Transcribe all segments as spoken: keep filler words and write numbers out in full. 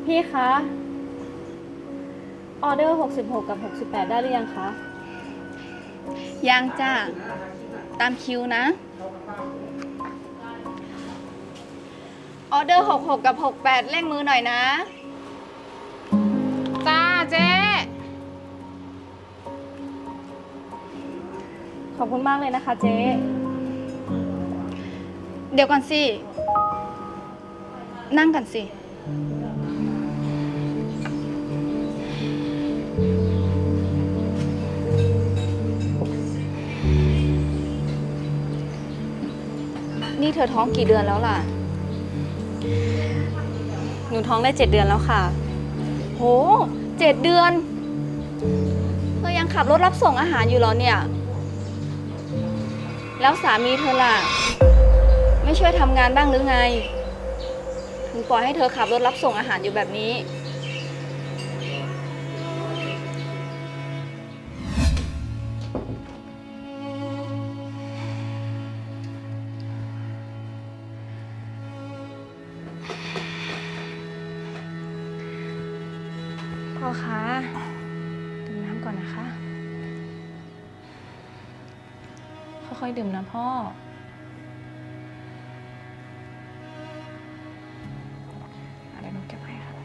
พี่คะออเดอร์หกสิบหกกับหกสิบแปดได้หรือยังคะยังจ้าตามคิวนะออเดอร์หกสิบหกกับหกสิบแปดเร่งมือหน่อยนะจ้าเจ๊ขอบคุณมากเลยนะคะเจ๊เดี๋ยวก่อนสินั่งกันสินี่เธอท้องกี่เดือนแล้วล่ะหนูท้องได้เจ็ดเดือนแล้วค่ะโหเจ็ดเดือนเธอยังขับรถรับส่งอาหารอยู่เหรอเนี่ยแล้วสามีเธอล่ะไม่ช่วยทำงานบ้างหรือไงถึงปล่อยให้เธอขับรถรับส่งอาหารอยู่แบบนี้พ่อคะดื่มน้ำก่อนนะคะค่อยๆดื่มนะพ่อเดี๋ยวหนูเก็บให้ค่ะ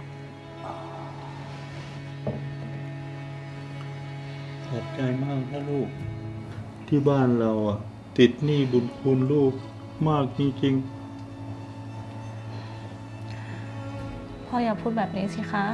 ขอบใจมากนะลูกที่บ้านเราอ่ะติดหนี้บุญคุณลูกมากจริงพ่ออย่าพูดแบบนี้สิคะ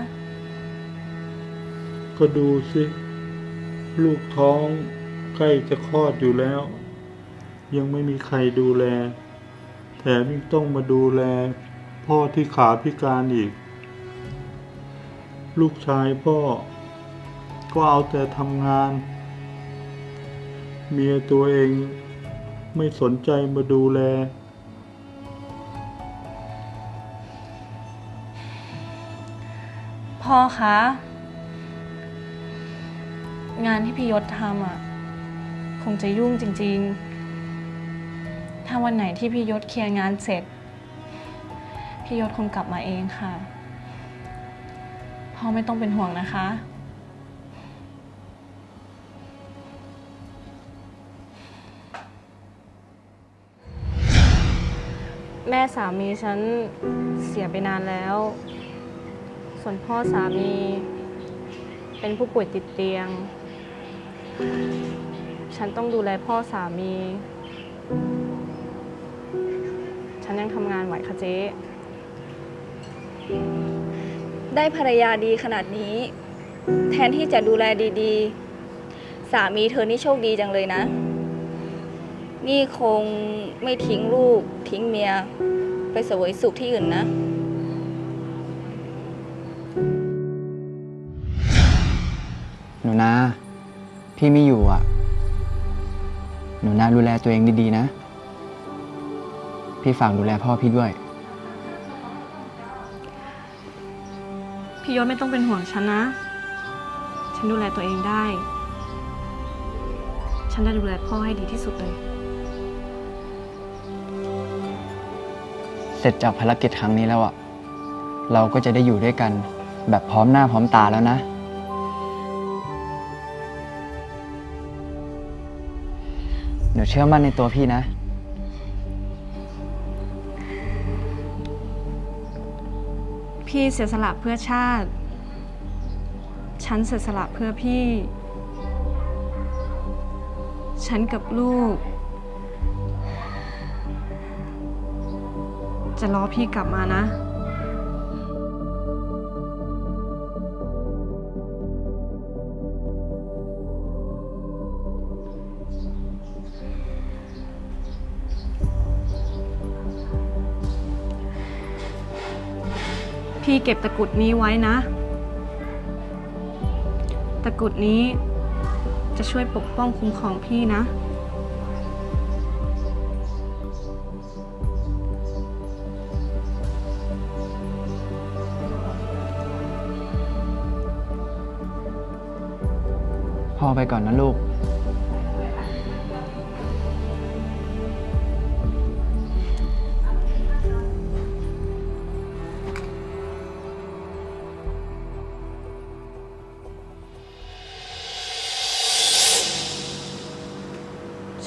ก็ดูสิลูกท้องใกล้จะคลอดอยู่แล้วยังไม่มีใครดูแลแถมยังต้องมาดูแลพ่อที่ขาพิการอีกลูกชายพ่อก็เอาแต่ทำงานเมียตัวเองไม่สนใจมาดูแลพ่อคะงานที่พี่ยศทำอ่ะคงจะยุ่งจริงๆถ้าวันไหนที่พี่ยศเคลียร์งานเสร็จพี่ยศคงกลับมาเองค่ะพ่อไม่ต้องเป็นห่วงนะคะแม่สามีฉันเสียไปนานแล้วส่วนพ่อสามีเป็นผู้ป่วยติดเตียงฉันต้องดูแลพ่อสามีฉันยังทำงานไหวค่ะเจ๊ได้ภรรยาดีขนาดนี้แทนที่จะดูแลดีๆสามีเธอนี่โชคดีจังเลยนะนี่คงไม่ทิ้งลูกทิ้งเมียไปเสวยสุขที่อื่นนะหนูนาพี่ไม่อยู่อ่ะหนูนาดูแลตัวเองดีๆนะพี่ฝากดูแลพ่อพี่ด้วยพี่ยศไม่ต้องเป็นห่วงฉันนะฉันดูแลตัวเองได้ฉันจะดูแลพ่อให้ดีที่สุดเลยเสร็จจากภารกิจครั้งนี้แล้วอ่ะเราก็จะได้อยู่ด้วยกันแบบพร้อมหน้าพร้อมตาแล้วนะหนูเชื่อมั่นในตัวพี่นะพี่เสียสละเพื่อชาติฉันเสียสละเพื่อพี่ฉันกับลูกจะรอพี่กลับมานะพี่เก็บตะกรุดนี้ไว้นะตะกรุดนี้จะช่วยปกป้องคุ้มครองพี่นะพ่อไปก่อนนะลูกพ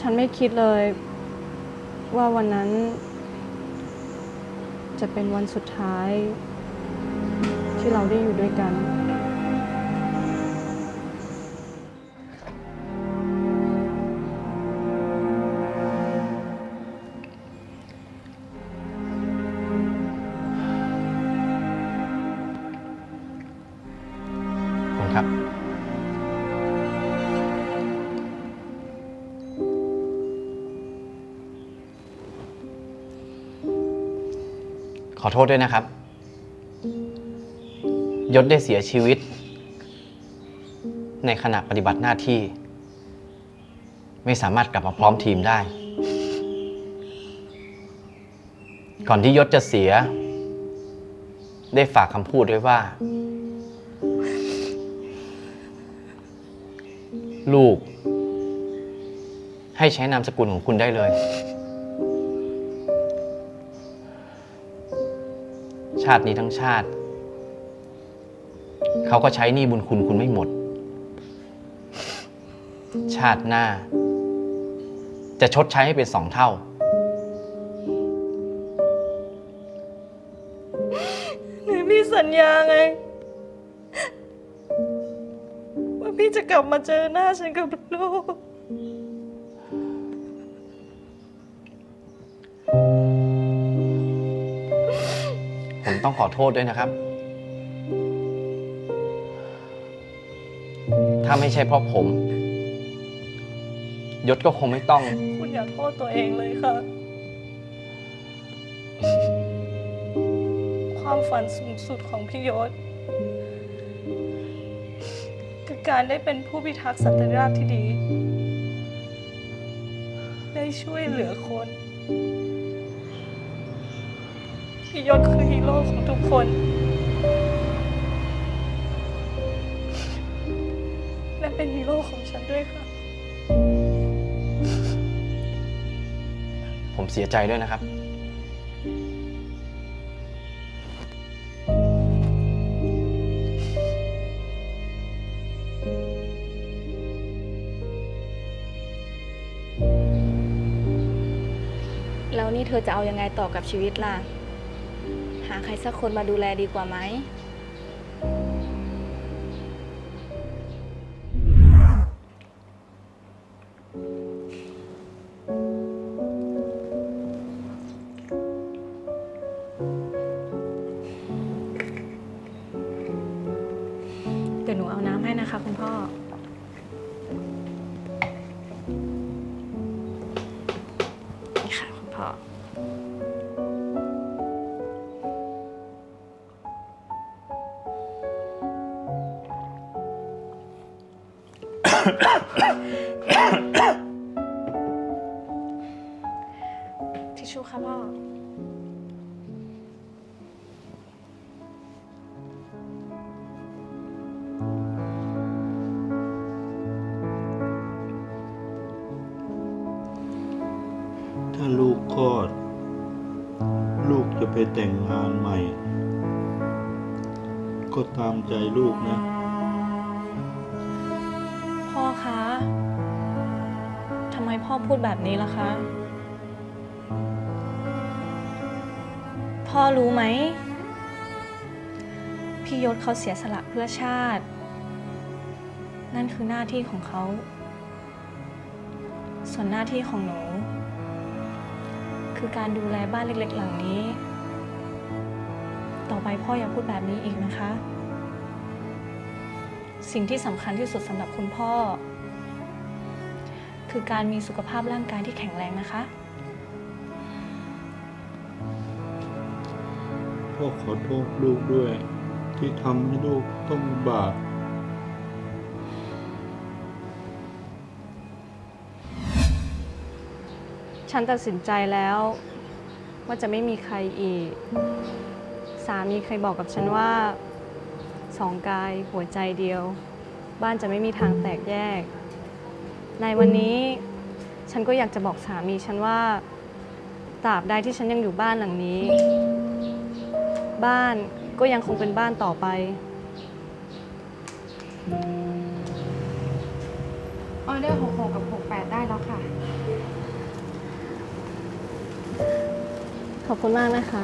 ฉันไม่คิดเลยว่าวันนั้นจะเป็นวันสุดท้ายที่เราได้อยู่ด้วยกันผมครับ ขอโทษด้วยนะครับ ยศได้เสียชีวิต ในขณะปฏิบัติหน้าที่ ไม่สามารถกลับมาพร้อมทีมได้ ก่อนที่ยศจะเสีย ได้ฝากคำพูดไว้ว่า ลูก ให้ใช้นามสกุลของคุณได้เลย ชาตินี้ทั้งชาติ เขาก็ใช้หนี้บุญคุณคุณไม่หมด ชาติหน้า จะชดใช้ให้เป็นสองเท่าไหนพี่สัญญาไง ว่าพี่จะกลับมาเจอหน้าฉันกับลูกผมต้องขอโทษด้วยนะครับ ถ้าไม่ใช่เพราะผม ยศก็คงไม่ต้องคุณอย่าโทษตัวเองเลยค่ะ ความฝันสูงสุดของพี่ยศคือการได้เป็นผู้พิทักษ์สันติราษฎร์ที่ดี ได้ช่วยเหลือคน พี่ยศคือฮีโร่ของทุกคน และเป็นฮีโร่ของฉันด้วยค่ะผมเสียใจด้วยนะครับแล้วนี่เธอจะเอายังไงต่อกับชีวิตล่ะ หาใครสักคนมาดูแลดีกว่าไหมเดี๋ยวหนูเอาน้ำให้นะคะคุณพ่อ นี่ค่ะคุณพ่อ ทิชชู่ค่ะพ่อถ้าลูกคลอด ลูกจะไปแต่งงานใหม่ ก็ตามใจลูกนะพ่อคะ ทำไมพ่อพูดแบบนี้ล่ะคะ พ่อรู้ไหม พี่ยศเขาเสียสละเพื่อชาติ นั่นคือหน้าที่ของเขา ส่วนหน้าที่ของหนู คือการดูแลบ้านเล็กๆหลังนี้ ต่อไปพ่ออย่าพูดแบบนี้อีกนะคะ สิ่งที่สำคัญที่สุดสำหรับคุณพ่อ คือการมีสุขภาพร่างกายที่แข็งแรงนะคะพ่อขอโทษลูกด้วย ที่ทำให้ลูกต้องลำบากฉันตัดสินใจแล้วว่าจะไม่มีใครอีก สามีเคยบอกกับฉันว่าสองกายหัวใจเดียว บ้านจะไม่มีทางแตกแยก ในวันนี้ฉันก็อยากจะบอกสามีฉันว่าตราบใดที่ฉันยังอยู่บ้านหลังนี้ บ้านก็ยังคงเป็นบ้านต่อไปออเดอร์หกหกกับหกแปดได้แล้วค่ะขอบคุณมากนะคะ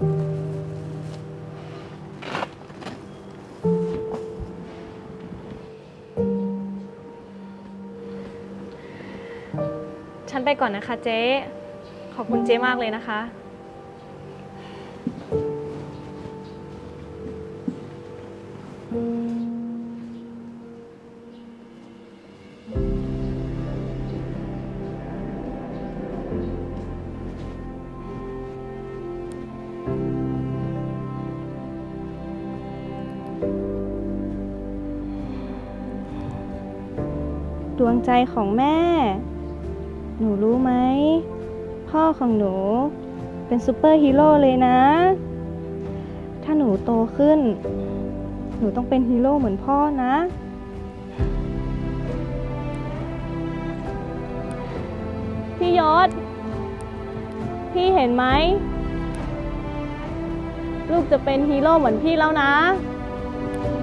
ฉันไปก่อนนะคะเจ๊ ขอบคุณเจ๊มากเลยนะคะ ดวงใจของแม่ หนูรู้ไหม พ่อของหนูเป็นซูเปอร์ฮีโร่เลยนะ ถ้าหนูโตขึ้น หนูต้องเป็นฮีโร่เหมือนพ่อนะ พี่ยศ พี่เห็นไหม ลูกจะเป็นฮีโร่เหมือนพี่แล้วนะ